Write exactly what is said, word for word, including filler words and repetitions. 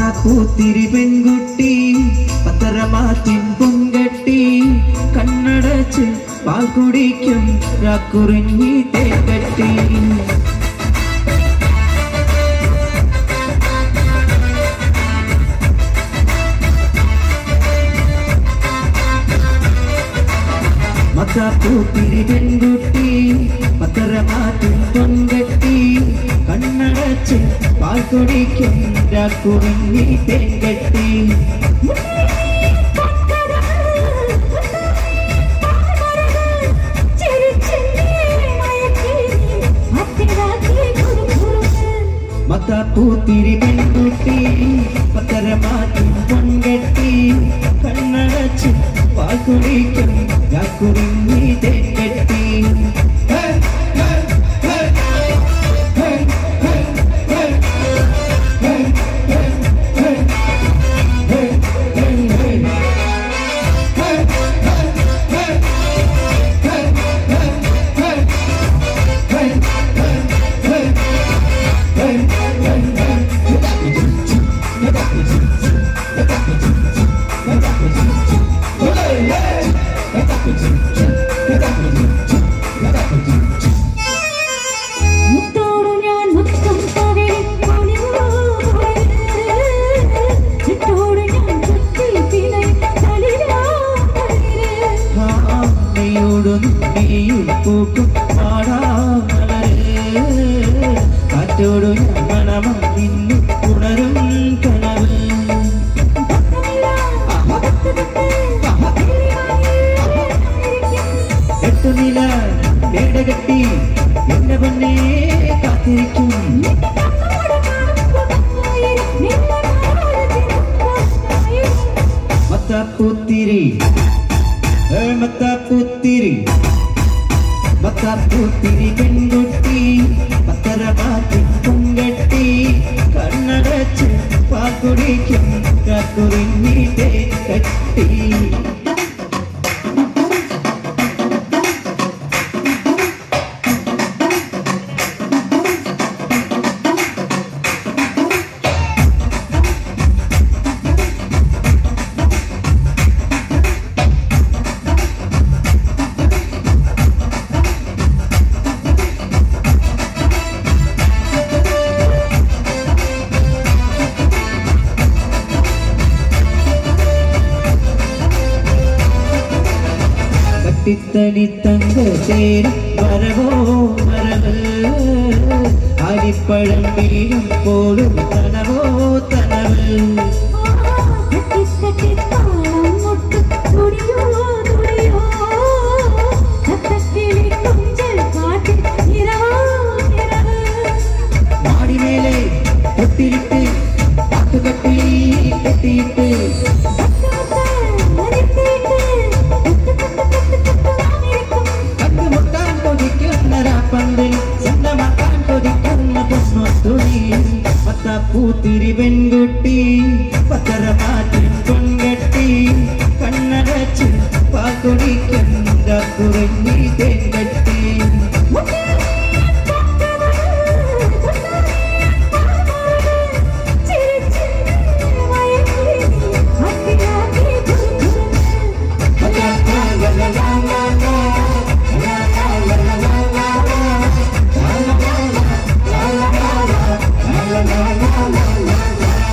പൂത്തിരി പെൺകുട്ടി പത്തരമാറ്റിൻ പൊൻകട്ടി കണ്ണടച്ച് പാൽ കുടിക്കും രാക്കുറിഞ്ഞി തേക്കട്ടി പൂത്തിരി പെൺകുട്ടി പത്തരമാറ്റിൻ പൊൻകട്ടി കണ്ണടച്ച് പാൽ കുടിക്കും രാക്കുറിഞ്ഞി തേങ്കട്ടി പൂത്തിരി പെൺകുട്ടി പത്തരമാറ്റിൻ പൊൻകട്ടി കണ്ണടച്ച് പാൽ കുടിക്കും രാക്കുറിഞ്ഞി തേങ്കട്ടി കാറ്റോടു മണമിന്നു ഉണരും കനവ് എട്ടുനില മേടകെട്ടി എന്നെ പൊന്നേ കാത്തിരിക്കും മത്താപ്പൂത്തിരി മത്താപ്പൂത്തിരി മത്താപ്പൂത്തിരി പെൺകുട്ടി പത്തരമാറ്റിൻ പൊൻകട്ടി കണ്ണടച്ച് പാൽ കുടിക്കും രാക്കുറിഞ്ഞി തേക്കട്ടി തണി തങ്ക തേര് വരവോ വരവ് അരിപ്പഴം വീഴും പോലും തനവോ തനവ് മാടിമേലെ ഒത്തിരിട്ട് പാട്ടുകട്ടി കെട്ടിയിട്ട് പൂത്തിരി പെൺകുട്ടി പത്തരമാറ്റിൻ പൊൻകട്ടി കണ്ണടച്ച് പാൽ കുടിക്കും രാക്കുറിഞ്ഞി